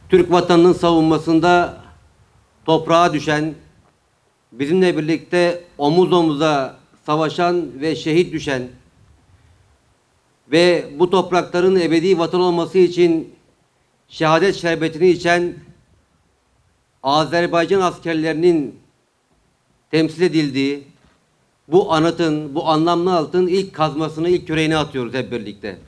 Türk vatanının savunmasında toprağa düşen, bizimle birlikte omuz omuza savaşan ve şehit düşen ve bu toprakların ebedi vatan olması için şehadet şerbetini içen Azerbaycan askerlerinin temsil edildiği bu anıtın, bu anlamlı anıtın ilk kazmasını, ilk küreğini atıyoruz hep birlikte.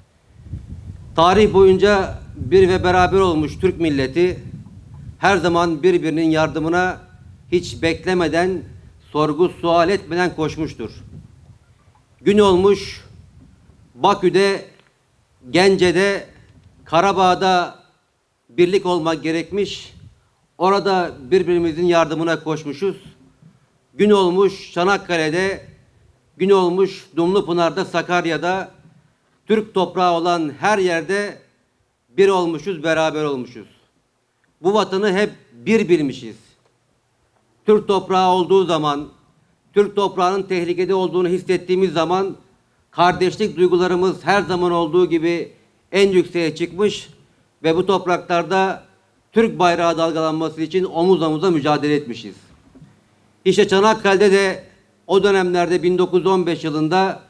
Tarih boyunca bir ve beraber olmuş Türk milleti her zaman birbirinin yardımına hiç beklemeden, sorgu sual etmeden koşmuştur. Gün olmuş, Bakü'de, Gence'de, Karabağ'da birlik olmak gerekmiş. Orada birbirimizin yardımına koşmuşuz. Gün olmuş Çanakkale'de, gün olmuş Dumlupınar'da, Sakarya'da, Türk toprağı olan her yerde bir olmuşuz, beraber olmuşuz. Bu vatanı hep bir bilmişiz. Türk toprağı olduğu zaman, Türk toprağının tehlikede olduğunu hissettiğimiz zaman kardeşlik duygularımız her zaman olduğu gibi en yükseğe çıkmış ve bu topraklarda Türk bayrağı dalgalanması için omuz omuza mücadele etmişiz. İşte Çanakkale'de de o dönemlerde 1915 yılında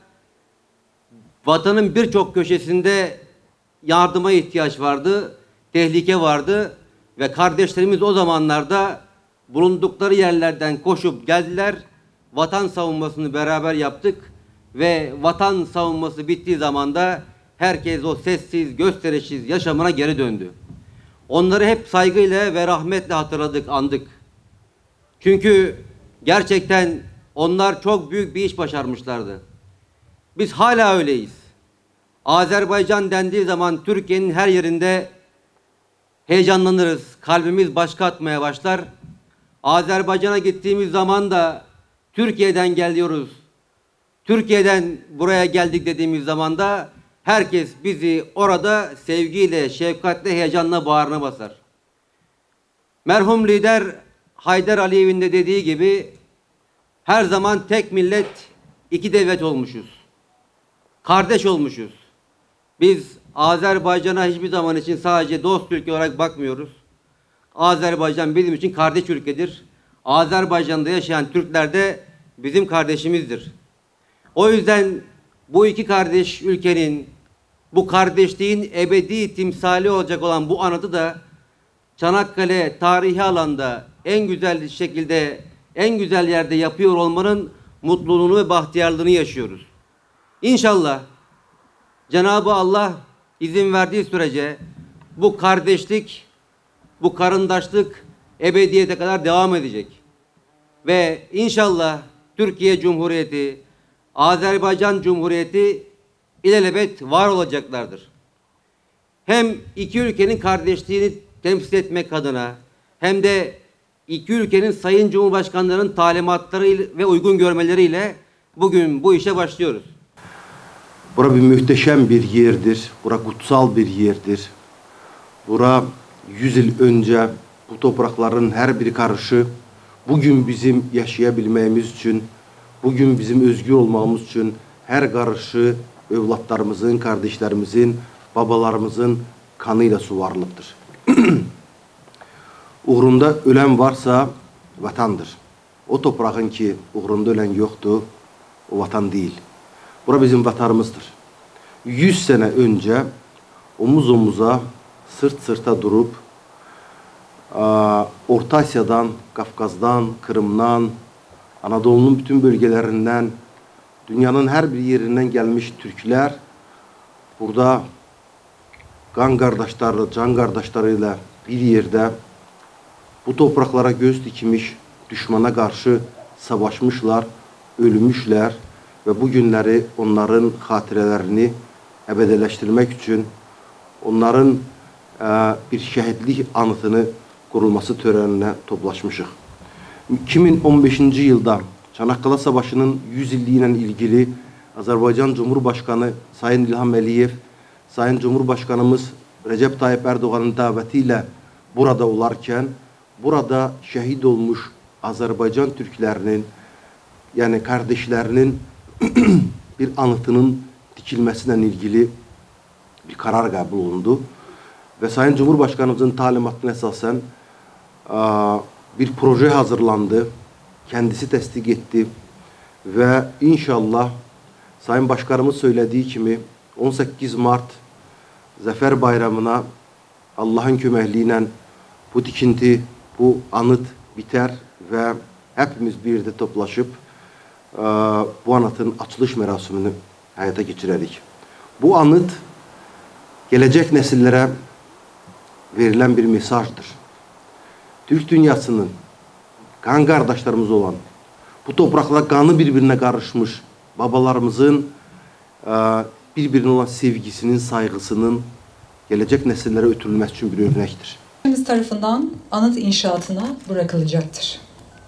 vatanın birçok köşesinde yardıma ihtiyaç vardı, tehlike vardı ve kardeşlerimiz o zamanlarda bulundukları yerlerden koşup geldiler. Vatan savunmasını beraber yaptık ve vatan savunması bittiği zaman da herkes o sessiz, gösterişsiz yaşamına geri döndü. Onları hep saygıyla ve rahmetle hatırladık, andık. Çünkü gerçekten onlar çok büyük bir iş başarmışlardı. Biz hala öyleyiz. Azerbaycan dendiği zaman Türkiye'nin her yerinde heyecanlanırız. Kalbimiz başka atmaya başlar. Azerbaycan'a gittiğimiz zaman da Türkiye'den geliyoruz, Türkiye'den buraya geldik dediğimiz zaman da herkes bizi orada sevgiyle, şefkatle, heyecanla bağrına basar. Merhum lider Haydar Aliyev'in de dediği gibi her zaman tek millet, iki devlet olmuşuz. Kardeş olmuşuz. Biz Azerbaycan'a hiçbir zaman için sadece dost ülke olarak bakmıyoruz. Azerbaycan bizim için kardeş ülkedir. Azerbaycan'da yaşayan Türkler de bizim kardeşimizdir. O yüzden bu iki kardeş ülkenin, bu kardeşliğin ebedi timsali olacak olan bu anıtı da Çanakkale tarihi alanda en güzel şekilde, en güzel yerde yapıyor olmanın mutluluğunu ve bahtiyarlığını yaşıyoruz. İnşallah Cenab-ı Allah izin verdiği sürece bu kardeşlik, bu karındaşlık ebediyete kadar devam edecek. Ve inşallah Türkiye Cumhuriyeti, Azerbaycan Cumhuriyeti ilelebet var olacaklardır. Hem iki ülkenin kardeşliğini temsil etmek adına hem de iki ülkenin sayın cumhurbaşkanlarının talimatları ve uygun görmeleriyle bugün bu işe başlıyoruz. Bura bir muhteşem bir yerdir. Bura kutsal bir yerdir. Bura 100 yıl önce bu toprakların her biri karşı bugün bizim yaşayabilmemiz için, bugün bizim özgür olmamız için her karışı evlatlarımızın, kardeşlerimizin, babalarımızın kanıyla suvarılıptır. Uğrunda ölen varsa vatandır. O toprağın ki uğrunda ölen yoktu, o vatan değil. Bura bizim vatanımızdır. 100 sene önce omuz omuza, sırt sırta durup Orta Asya'dan, Kafkas'dan, Kırım'dan, Anadolu'nun bütün bölgelerinden, dünyanın her bir yerinden gelmiş Türkler burada kan kardeşleri, can kardeşleriyle bir yerde bu topraklara göz dikmiş, düşmana karşı savaşmışlar, ölmüşler ve bu günleri onların hatirelerini ebedileştirmek için onların bir şehitlik anıtını kurulması törenine toplaşmışıq. 2015. yılda Çanakkale Savaşı'nın 100 illiğiyle ilgili Azerbaycan Cumhurbaşkanı Sayın İlham Əliyev, Sayın Cumhurbaşkanımız Recep Tayyip Erdoğan'ın davetiyle burada olarken, burada şehit olmuş Azerbaycan Türklerinin, yani kardeşlerinin bir anıtının dikilmesiyle ilgili bir karar kabul olundu. ve Sayın Cumhurbaşkanımızın talimatına esasen bir proje hazırlandı. Kendisi tasdik etti ve inşallah Sayın Başkanımız söylediği gibi 18 Mart Zafer Bayramı'na Allah'ın köməkliğiyle bu tikinti, bu anıt biter ve hepimiz bir yerde toplaşıp bu anıtın açılış merasimini hayata geçirerik. Bu anıt gelecek nesillere verilen bir mesajdır. Türk dünyasının kan kardeşlerimiz olan, bu toprakla kanı birbirine karışmış babalarımızın birbirine olan sevgisinin, saygısının gelecek nesillere ötürülmesi için bir örnektir. Ülkemiz tarafından anıt inşaatına bırakılacaktır.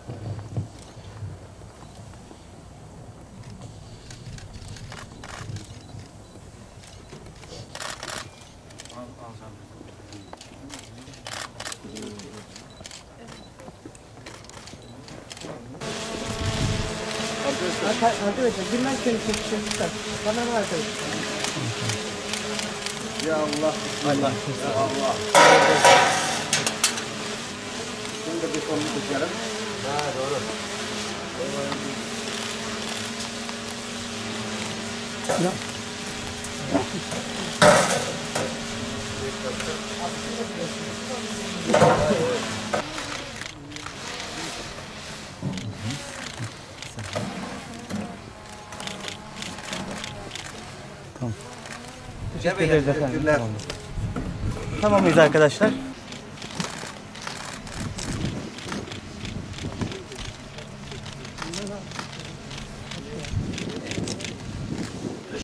Arkadaşlar bilmezseniz çekiştirmişler. Kamera arkadaşlar. Ya Allah, Allah, ya Allah. Şimdi bir konu dökelim. Ha, doğru. Ya. Tamam. Teşekkür ederiz efendim. Tamam mıyız arkadaşlar?